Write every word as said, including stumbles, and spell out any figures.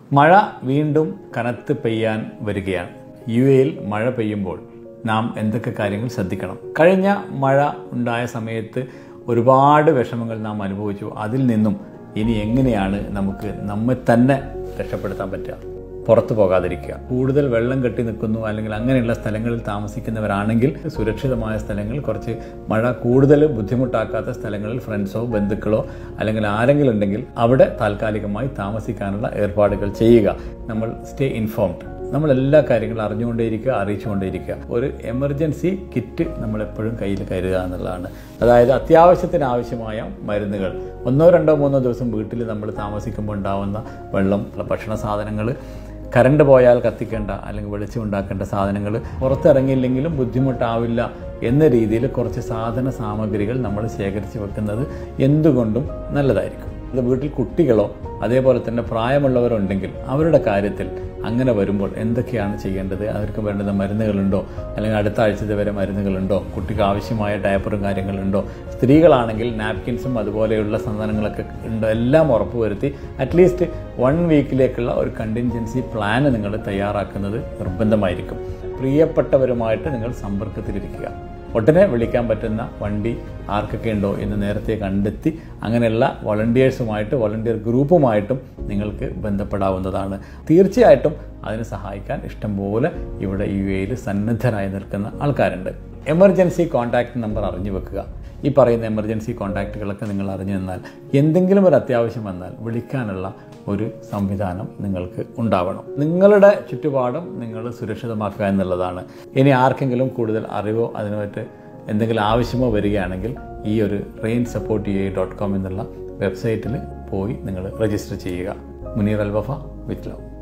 മഴ വീണ്ടും കനത്ത് പെയ്യാൻ വരികയാണ്. യു എയിൽ മഴ പെയ്യുമ്പോൾ നാം എന്തൊക്കെ കാര്യങ്ങൾ ശ്രദ്ധിക്കണം? കഴിഞ്ഞ മഴ ഉണ്ടായ സമയത്ത് ഒരുപാട് വിഷമങ്ങൾ നാം അനുഭവിച്ചു. അതിൽ നിന്നും ഇനി എങ്ങനെയാണ് നമുക്ക് നമ്മെ തന്നെ രക്ഷപ്പെടുത്താൻ പറ്റുക? പുറത്തു പോകാതിരിക്കുക. കൂടുതൽ വെള്ളം കെട്ടി നിൽക്കുന്നു അല്ലെങ്കിൽ അങ്ങനെയുള്ള സ്ഥലങ്ങളിൽ താമസിക്കുന്നവരാണെങ്കിൽ സുരക്ഷിതമായ സ്ഥലങ്ങൾ, കുറച്ച് മഴ കൂടുതൽ ബുദ്ധിമുട്ടാക്കാത്ത സ്ഥലങ്ങളിൽ ഫ്രണ്ട്സോ ബന്ധുക്കളോ അല്ലെങ്കിൽ ആരെങ്കിലും ഉണ്ടെങ്കിൽ അവിടെ താൽക്കാലികമായി താമസിക്കാനുള്ള ഏർപ്പാടുകൾ ചെയ്യുക. നമ്മൾ സ്റ്റേ ഇൻഫോംഡ്. നമ്മൾ എല്ലാ കാര്യങ്ങളും അറിഞ്ഞുകൊണ്ടേയിരിക്കുക, അറിയിച്ചുകൊണ്ടേയിരിക്കുക. ഒരു എമർജൻസി കിറ്റ് നമ്മളെപ്പോഴും കയ്യിൽ കരുതുക എന്നുള്ളതാണ്. അതായത് അത്യാവശ്യത്തിന് ആവശ്യമായ മരുന്നുകൾ, ഒന്നോ രണ്ടോ മൂന്നോ ദിവസം വീട്ടിൽ നമ്മൾ താമസിക്കുമ്പോൾ ഉണ്ടാവുന്ന വെള്ളം, ഭക്ഷണ സാധനങ്ങൾ, കറണ്ട് പോയാൽ കത്തിക്കേണ്ട അല്ലെങ്കിൽ വെളിച്ചം ഉണ്ടാക്കേണ്ട സാധനങ്ങൾ, പുറത്തിറങ്ങിയില്ലെങ്കിലും ബുദ്ധിമുട്ടാവില്ല എന്ന രീതിയിൽ കുറച്ച് സാധന സാമഗ്രികൾ നമ്മൾ ശേഖരിച്ച് വെക്കുന്നത് എന്തുകൊണ്ടും നല്ലതായിരിക്കും. അത് വീട്ടിൽ കുട്ടികളോ അതേപോലെ തന്നെ പ്രായമുള്ളവരുണ്ടെങ്കിൽ അവരുടെ കാര്യത്തിൽ അങ്ങനെ വരുമ്പോൾ എന്തൊക്കെയാണ് ചെയ്യേണ്ടത്? അവർക്ക് വേണ്ടുന്ന മരുന്നുകളുണ്ടോ അല്ലെങ്കിൽ അടുത്ത ആഴ്ചത്തെ വരെ മരുന്നുകളുണ്ടോ? കുട്ടിക്ക് ആവശ്യമായ ഡയപ്പറും കാര്യങ്ങളുണ്ടോ? സ്ത്രീകളാണെങ്കിൽ നാപ്കിൻസും അതുപോലെയുള്ള സാധനങ്ങളൊക്കെ ഉണ്ടോ? എല്ലാം ഉറപ്പുവരുത്തി അറ്റ്ലീസ്റ്റ് വൺ വീക്കിലേക്കുള്ള ഒരു കണ്ടിൻജൻസി പ്ലാൻ നിങ്ങൾ തയ്യാറാക്കുന്നത് നിർബന്ധമായിരിക്കും. പ്രിയപ്പെട്ടവരുമായിട്ട് നിങ്ങൾ സമ്പർക്കത്തിലിരിക്കുക. ഉടനെ വിളിക്കാൻ പറ്റുന്ന വണ്ടി ആർക്കൊക്കെ ഉണ്ടോ എന്ന് നേരത്തെ കണ്ടെത്തി അങ്ങനെയുള്ള വോളണ്ടിയേഴ്സുമായിട്ട് വോളണ്ടിയർ ഗ്രൂപ്പുമായിട്ടും നിങ്ങൾക്ക് ബന്ധപ്പെടാവുന്നതാണ്. തീർച്ചയായിട്ടും അതിന് സഹായിക്കാൻ ഇഷ്ടംപോലെ ഇവിടെ യു എയിൽ സന്നദ്ധരായി നിൽക്കുന്ന ആൾക്കാരുണ്ട്. എമർജൻസി കോൺടാക്റ്റ് നമ്പർ അറിഞ്ഞു വെക്കുക. ഈ പറയുന്ന എമർജൻസി കോൺടാക്റ്റുകളൊക്കെ നിങ്ങൾ അറിഞ്ഞു തന്നാൽ എന്തെങ്കിലും ഒരു അത്യാവശ്യം വന്നാൽ വിളിക്കാനുള്ള ഒരു സംവിധാനം നിങ്ങൾക്ക് ഉണ്ടാവണം. നിങ്ങളുടെ ചുറ്റുപാടും നിങ്ങൾ സുരക്ഷിതമാക്കുക എന്നുള്ളതാണ്. ഇനി ആർക്കെങ്കിലും കൂടുതൽ അറിവോ അതിനുമായിട്ട് എന്തെങ്കിലും ആവശ്യമോ വരികയാണെങ്കിൽ ഈ ഒരു rain support U A dot com എന്നുള്ള വെബ്സൈറ്റിൽ പോയി നിങ്ങൾ രജിസ്റ്റർ ചെയ്യുക. Munir Al Wafa with love.